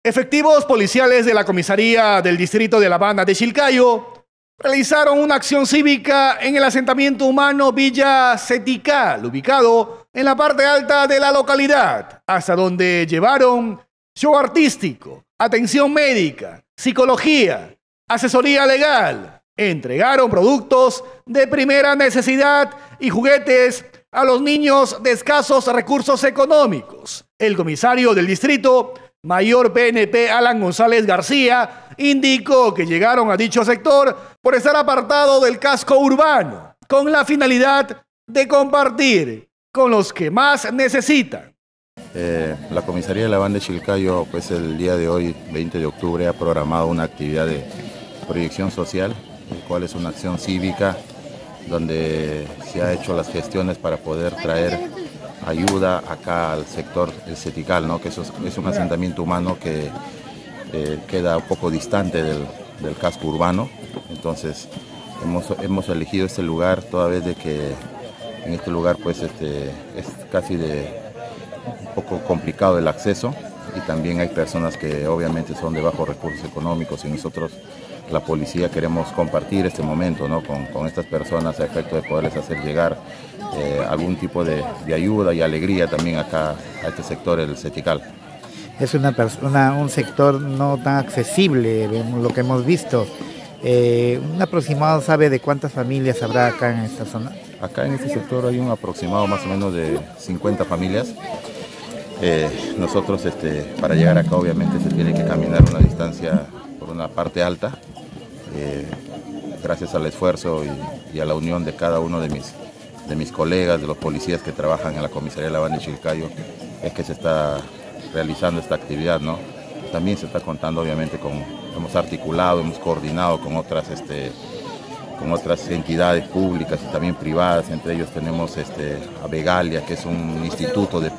Efectivos policiales de la comisaría del distrito de La Banda de Chilcayo realizaron una acción cívica en el asentamiento humano Villa Cetical, ubicado en la parte alta de la localidad, hasta donde llevaron show artístico, atención médica, psicología, asesoría legal, entregaron productos de primera necesidad y juguetes a los niños de escasos recursos económicos. El comisario del distrito, Mayor PNP Alan González García, indicó que llegaron a dicho sector por estar apartado del casco urbano, con la finalidad de compartir con los que más necesitan. La comisaría de La Banda de Chilcayo, pues el día de hoy, 20 de octubre, ha programado una actividad de proyección social, el cual es una acción cívica donde se ha hecho las gestiones para poder traer ayuda acá al sector del Cetical, ¿no? Que eso es un asentamiento humano que queda un poco distante del casco urbano. Entonces hemos elegido este lugar toda vez de que en este lugar pues es casi un poco complicado el acceso, y también hay personas que obviamente son de bajos recursos económicos, y nosotros, la policía, queremos compartir este momento, ¿no? con estas personas, a efecto de poderles hacer llegar algún tipo de ayuda y alegría también acá a este sector, el Cetical. Es un sector no tan accesible, lo que hemos visto. ¿Un aproximado sabe de cuántas familias habrá acá en esta zona? Acá en este sector hay un aproximado más o menos de 50 familias. Nosotros para llegar acá obviamente se tiene que caminar una distancia por una parte alta. Gracias al esfuerzo y a la unión de cada uno de mis colegas, de los policías que trabajan en la comisaría de La Banda de Chilcayo, es que se está realizando esta actividad, ¿no? También se está contando obviamente hemos articulado, hemos coordinado con otras entidades públicas y también privadas. Entre ellos tenemos a Begalia, que es un instituto de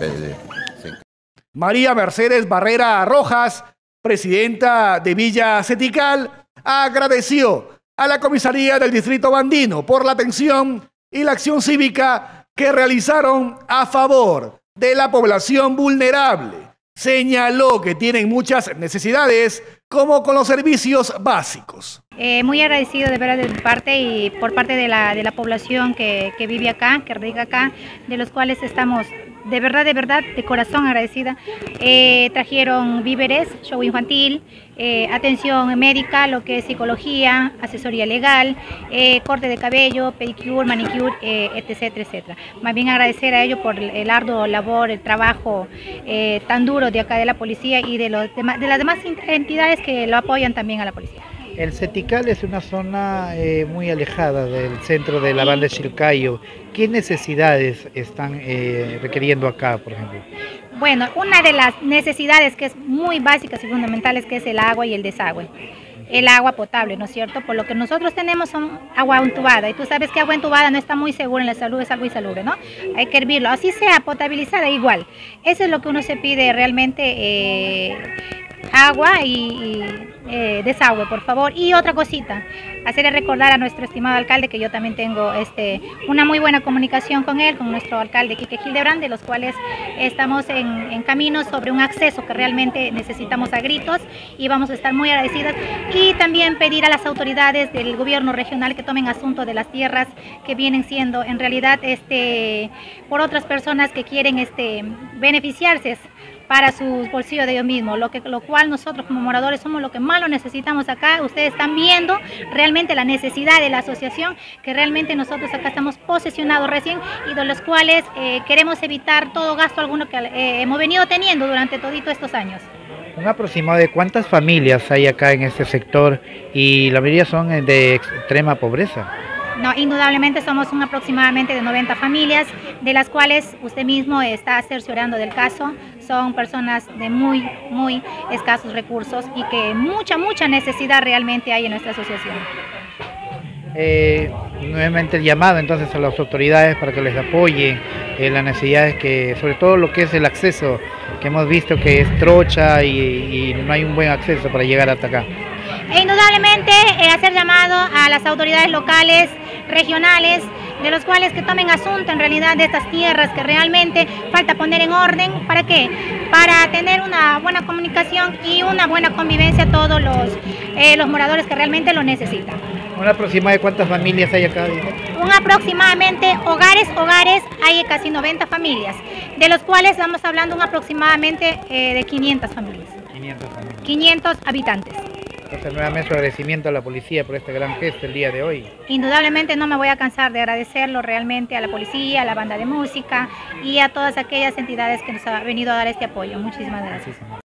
María Mercedes Barrera Rojas, presidenta de Villa Cetical, agradeció a la comisaría del distrito bandino por la atención y la acción cívica que realizaron a favor de la población vulnerable. Señaló que tienen muchas necesidades, como con los servicios básicos. Muy agradecido de verdad por parte de la población que vive acá, que radica acá, de los cuales estamos de verdad, de corazón agradecida. Trajeron víveres, show infantil, atención médica, lo que es psicología, asesoría legal, corte de cabello, pedicure, manicure, etc, etcétera. Más bien agradecer a ellos por el arduo labor, el trabajo tan duro de acá de la policía y de las demás entidades que lo apoyan también a la policía. El Cetical es una zona muy alejada del centro de La Banda de Chilcayo. ¿Qué necesidades están requiriendo acá, por ejemplo? Bueno, una de las necesidades que es muy básicas y fundamentales, que es el agua y el desagüe. El agua potable, ¿no es cierto? Por lo que nosotros tenemos son agua entubada, y tú sabes que agua entubada no está muy segura en la salud, es algo insalubre, ¿no? Hay que hervirlo, así sea potabilizada igual. Eso es lo que uno se pide realmente, agua y desagüe, por favor. Y otra cosita, hacerle recordar a nuestro estimado alcalde que yo también tengo una muy buena comunicación con él, con nuestro alcalde Quique Hildebrand, de los cuales estamos en camino sobre un acceso que realmente necesitamos a gritos, y vamos a estar muy agradecidas. Y también pedir a las autoridades del gobierno regional que tomen asunto de las tierras que vienen siendo en realidad por otras personas que quieren beneficiarse para sus bolsillos de ellos mismos, lo cual nosotros como moradores somos lo que más lo necesitamos acá. Ustedes están viendo realmente la necesidad de la asociación, que realmente nosotros acá estamos posesionados recién, y de los cuales queremos evitar todo gasto alguno que hemos venido teniendo durante todos estos años. Un aproximado de cuántas familias hay acá en este sector, y la mayoría son de extrema pobreza. No, indudablemente somos aproximadamente de 90 familias, de las cuales usted mismo está cerciorando del caso. Son personas de muy escasos recursos y que mucha necesidad realmente hay en nuestra asociación. Nuevamente el llamado entonces a las autoridades para que les apoyen las necesidades, que sobre todo lo que es el acceso, que hemos visto que es trocha y no hay un buen acceso para llegar hasta acá. E indudablemente hacer llamado a las autoridades locales, regionales, de los cuales que tomen asunto en realidad de estas tierras que realmente falta poner en orden. ¿Para qué? Para tener una buena comunicación y una buena convivencia a todos los moradores que realmente lo necesitan. ¿Una aproximada de cuántas familias hay acá? Un aproximadamente, hogares, hay casi 90 familias, de los cuales estamos hablando un aproximadamente de 500 familias. 500 familias. 500 habitantes. Entonces, nuevamente su agradecimiento a la policía por este gran gesto el día de hoy. Indudablemente no me voy a cansar de agradecerlo realmente a la policía, a la banda de música y a todas aquellas entidades que nos han venido a dar este apoyo. Muchísimas gracias.